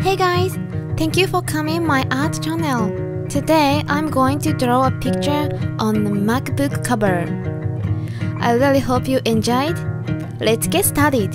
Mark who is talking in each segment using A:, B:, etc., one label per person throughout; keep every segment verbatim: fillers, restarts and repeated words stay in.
A: Hey guys! Thank you for coming my art channel. Today I'm going to draw a picture on the MacBook cover. I really hope you enjoyed. Let's get started.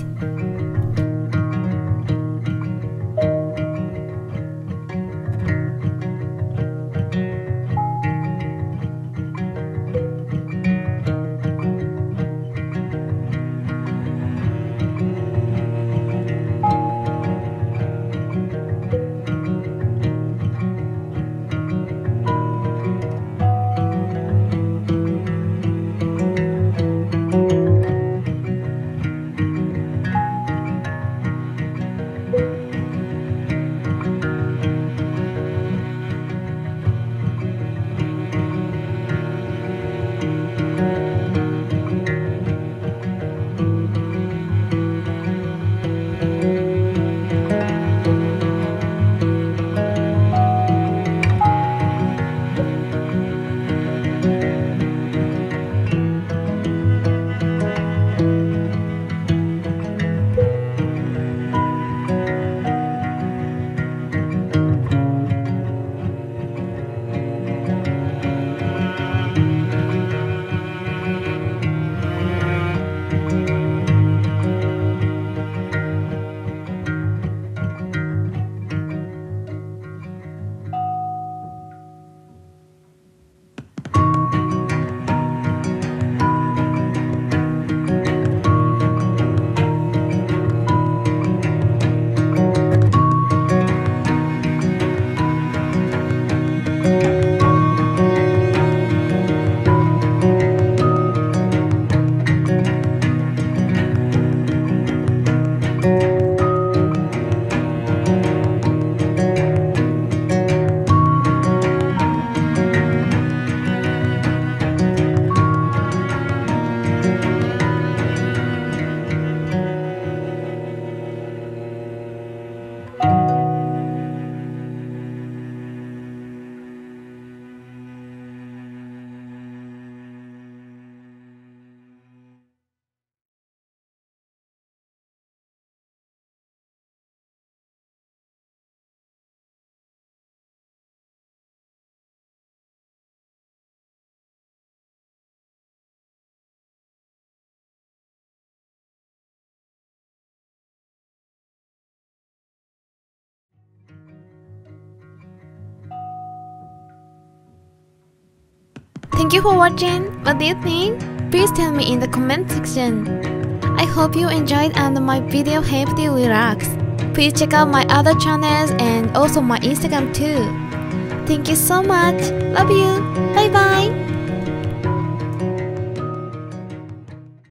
A: Thank you for watching. What do you think? Please tell me in the comment section. I hope you enjoyed and my video helped you relax. Please check out my other channels and also my Instagram too. Thank you so much. Love you. Bye bye.